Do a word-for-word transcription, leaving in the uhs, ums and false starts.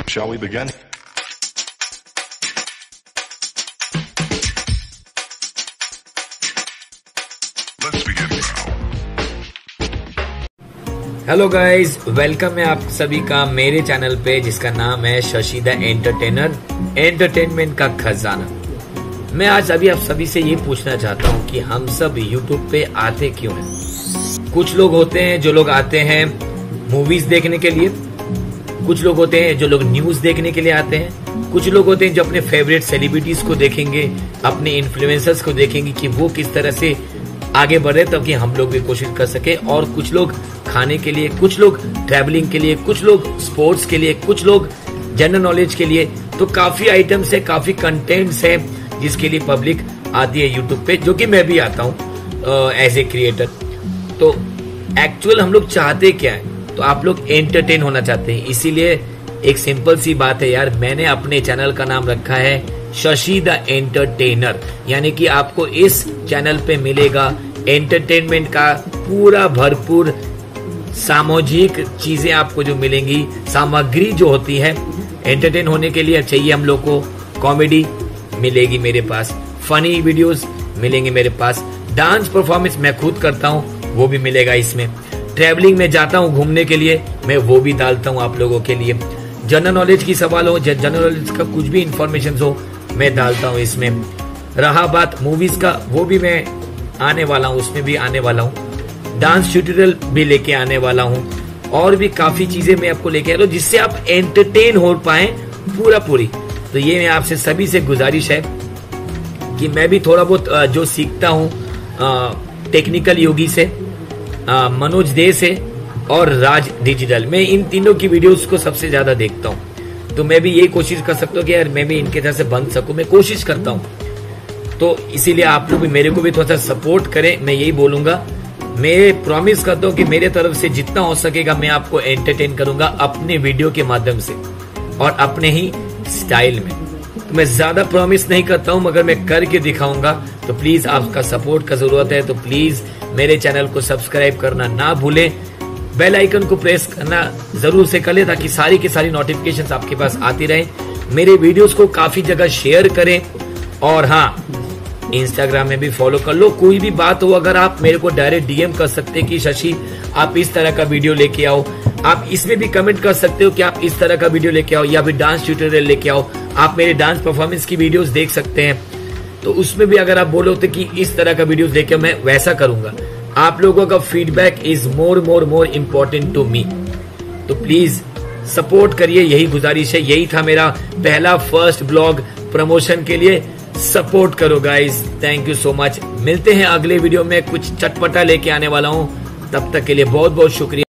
Shall we begin? Let's begin now. Hello guys, welcome है आप सभी का मेरे चैनल पे जिसका नाम है शशि द एंटरटेनर, एंटरटेनमेंट का खजाना। मैं आज अभी आप सभी से ये पूछना चाहता हूँ कि हम सब यूट्यूब पे आते क्यों हैं। कुछ लोग होते हैं जो लोग आते हैं मूवीज देखने के लिए, कुछ लोग होते हैं जो लोग न्यूज देखने के लिए आते हैं, कुछ लोग होते हैं जो अपने फेवरेट सेलिब्रिटीज को देखेंगे, अपने इन्फ्लुएंसर्स को देखेंगे कि वो किस तरह से आगे बढ़े ताकि हम लोग भी कोशिश कर सके, और कुछ लोग खाने के लिए, कुछ लोग ट्रैवलिंग के लिए, कुछ लोग स्पोर्ट्स के लिए, कुछ लोग जनरल नॉलेज के लिए। तो काफी आइटम्स है, काफी कंटेंट्स है जिसके लिए पब्लिक आती है यूट्यूब पे, जो कि मैं भी आता हूँ एज ए क्रिएटर। तो एक्चुअल हम लोग चाहते क्या है, तो आप लोग एंटरटेन होना चाहते हैं। इसीलिए एक सिंपल सी बात है यार, मैंने अपने चैनल का नाम रखा है शशि द एंटरटेनर, यानी कि आपको इस चैनल पे मिलेगा एंटरटेनमेंट का पूरा भरपूर सामाजिक चीजें आपको जो मिलेंगी, सामग्री जो होती है एंटरटेन होने के लिए चाहिए हम लोग को। कॉमेडी मिलेगी मेरे पास, फनी वीडियोस मिलेंगे मेरे पास, डांस परफॉर्मेंस मैं खुद करता हूँ वो भी मिलेगा इसमें, ट्रैवलिंग में जाता हूँ घूमने के लिए मैं वो भी डालता हूँ आप लोगों के लिए, जनरल नॉलेज की सवाल हो, जनरल नॉलेज का कुछ भी इंफॉर्मेशन हो मैं डालता हूँ इसमें। रहा बात मूवीज का, वो भी मैं आने वाला हूँ, उसमें भी आने वाला हूँ, डांस ट्यूटोरियल भी लेके आने वाला हूँ, और भी काफी चीजें मैं आपको लेके आ रहा हूँ जिससे आप एंटरटेन हो पाए पूरा पूरी। तो ये मैं आपसे सभी से गुजारिश है कि मैं भी थोड़ा बहुत जो सीखता हूँ टेक्निकल योगी से, आ, मनोज दे से और राज डिजिटल, मैं इन तीनों की वीडियोस को सबसे ज्यादा देखता हूँ। तो मैं भी यही कोशिश कर सकता हूँ कि यार मैं भी इनके तरह से बन सकूं, मैं कोशिश करता हूँ। तो इसीलिए आप लोग भी मेरे को भी थोड़ा सा सपोर्ट करें, मैं यही बोलूंगा। मैं प्रॉमिस करता हूँ कि मेरे तरफ से जितना हो सकेगा मैं आपको एंटरटेन करूंगा अपने वीडियो के माध्यम से और अपने ही स्टाइल में। तो मैं ज्यादा प्रॉमिस नहीं करता हूँ, मगर मैं करके दिखाऊंगा। तो प्लीज आपका सपोर्ट का जरूरत है, तो प्लीज मेरे चैनल को सब्सक्राइब करना ना भूलें, बेल आइकन को प्रेस करना जरूर से कर ले ताकि सारी की सारी नोटिफिकेशंस आपके पास आती रहे। मेरे वीडियोस को काफी जगह शेयर करें, और हाँ इंस्टाग्राम में भी फॉलो कर लो। कोई भी बात हो अगर आप मेरे को डायरेक्ट डीएम कर सकते हैं कि शशि आप इस तरह का वीडियो लेके आओ, आप इसमें भी कमेंट कर सकते हो कि आप इस तरह का वीडियो लेके आओ, या फिर डांस ट्यूटोरियल लेके आओ। आप मेरे डांस परफॉर्मेंस की वीडियोस देख सकते हैं, तो उसमें भी अगर आप बोलो तो कि इस तरह का वीडियोस लेके मैं वैसा करूंगा। आप लोगों का feedback is more more more important to me, तो प्लीज सपोर्ट करिए, यही गुजारिश है। यही था मेरा पहला फर्स्ट ब्लॉग प्रमोशन के लिए, सपोर्ट करो guys, thank you so much. मिलते हैं अगले वीडियो में, कुछ चटपटा लेके आने वाला हूँ, तब तक के लिए बहुत बहुत शुक्रिया।